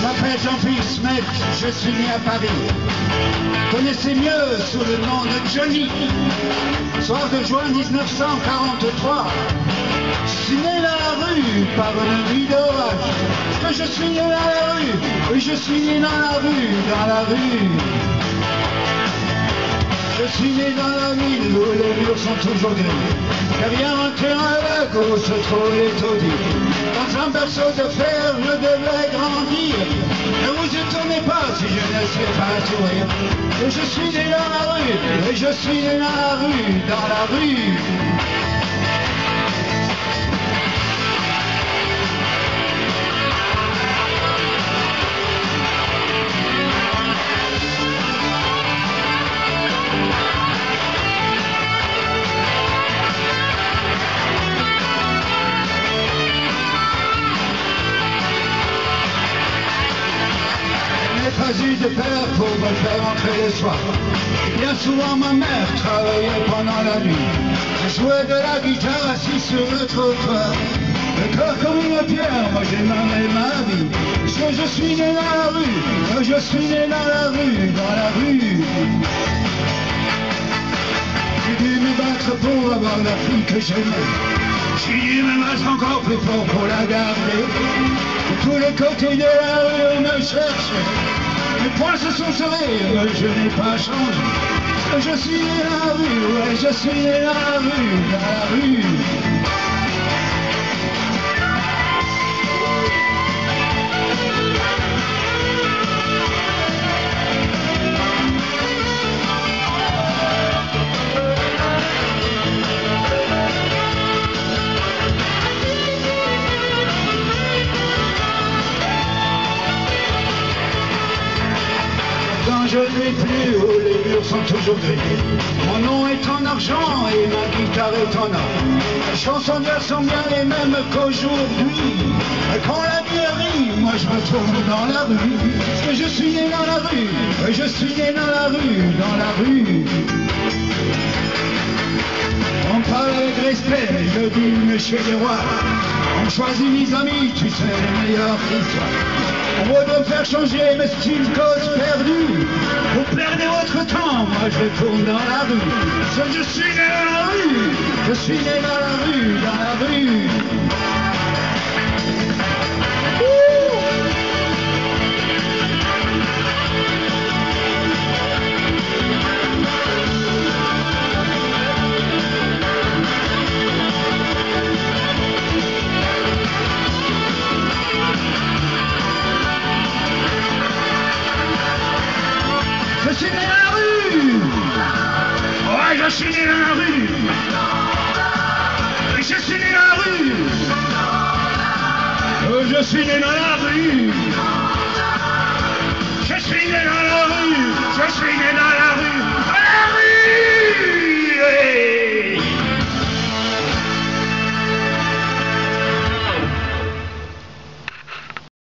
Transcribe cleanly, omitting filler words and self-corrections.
m'appelle Jean-Philippe Smet, je suis né à Paris. Connaissez mieux sous le nom de Johnny. Soir de juin 1943, je suis né dans la rue par une nuit d'orage. Que je suis né dans la rue, oui je suis né dans la rue, dans la rue. Je suis né dans la ville où les murs sont toujours gris. Derrière un terrain vague où se trouve les taudis. Dans un berceau de fer, je devais grandir. Ne vous étonnez pas si je ne sais pas sourire. Et je suis né dans la rue, et je suis né dans la rue, dans la rue. Pas eu de père pour me faire entrer le soir. Bien souvent ma mère travaillait pendant la nuit. Je jouais de la guitare assis sur le trottoir. Le corps comme une pierre, moi j'aimais ma vie. Parce que je suis né dans la rue, je suis né dans la rue, dans la rue. J'ai dû me battre pour avoir la fille que j'aimais. J'ai dû me battre encore plus fort pour la garder. De tous les côtés de la rue on me cherchait. Mes poings se sont serrés, je n'ai pas changé. Je suis né dans la rue, ouais, je suis né dans la rue, dans la rue. Je ne vis plus où les murs sont toujours gris. Mon nom est en argent et ma guitare est en or. Les chansons d'hier sont bien les mêmes qu'aujourd'hui. Et quand la nuit arrive, moi je me trouve dans la rue. Parce que je suis né dans la rue, et je suis né dans la rue, dans la rue. On parle avec respect, je dis monsieur les rois. On choisit mes amis, tu sais, les meilleurs qui soient. On veut me faire changer, mais c'est une cause perdue. Vous perdez votre temps, moi je tourne dans la rue. Parce que je suis né dans la rue, je suis né dans la rue, dans la rue. Je suis né dans la rue. Ouais, je suis né dans la rue. Je suis né dans la rue. Je suis né dans la rue. Je suis né dans la rue. Je suis né dans la rue.